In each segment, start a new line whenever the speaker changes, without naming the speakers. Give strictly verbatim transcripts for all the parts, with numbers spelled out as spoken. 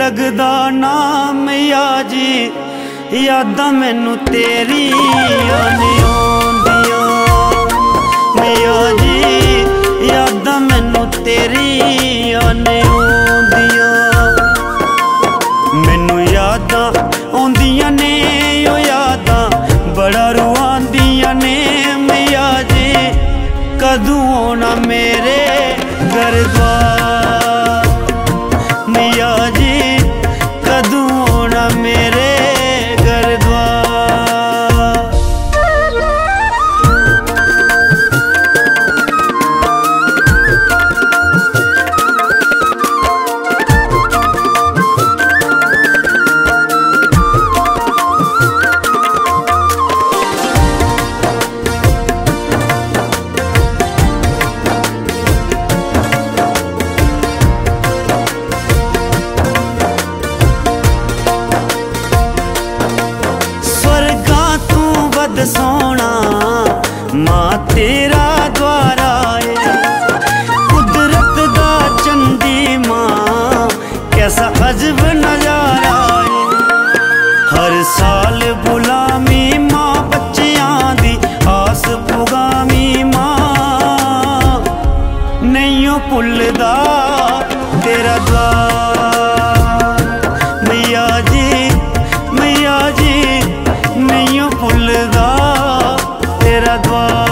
लगदा नाम या जी यादां मैनू तेरियां ने आउंदियां मिया जी यादां मैनू तेरियां ने आउंदियां मैनू यादां आउंदियां ने ओ यादां बड़ा रुआंदियां ने मिया जी कदूं आना मेरे घर द्वार मिया जी कदूं आना मेरे घर द्वार। सोना मां तेरा द्वारा है कुदरत दा चंदी मां कैसा अजब नजारा है हर साल बुलामी मां बच्चियां दी आस पुगामी मां नहीं भुलदा तेरा द्वार मैया जी मैया जी नहीं भुलदा तेरा द्वार।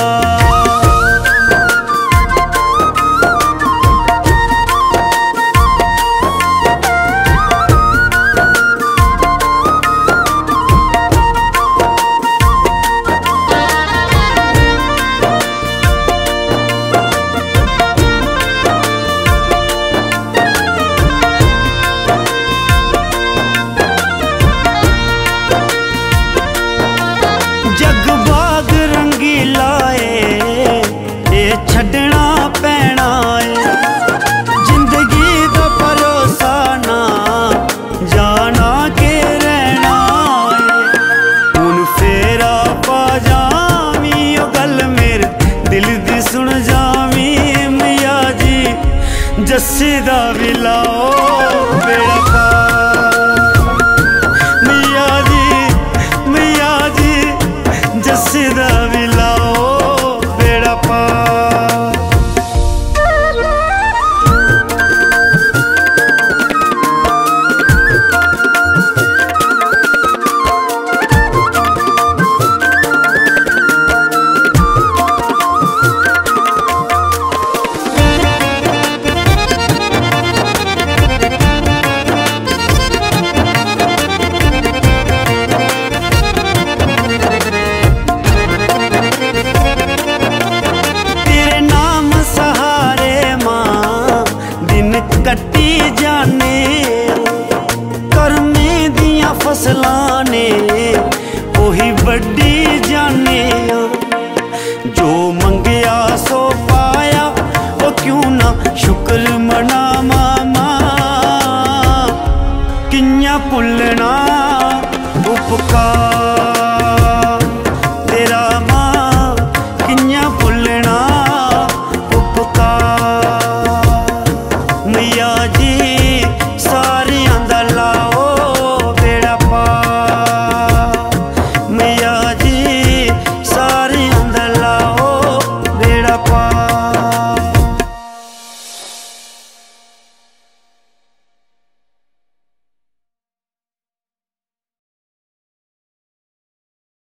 छड्डना पैना है जिंदगी दा भरोसा ना जाना के रहना है हुण फेरा पा जावी ओ गल मेरे दिल दी सुन जावी मिया जी जस्सी दा भी लाओ बेड़ा पार मिया जी मिया जी जस्सी दा भी लाओ बेड़ा पार। कट्टी जाने करने दियां फसलां ने ओही बड्डी जाने जो मंगया सो पाया ओ क्यों ना शुक्र मना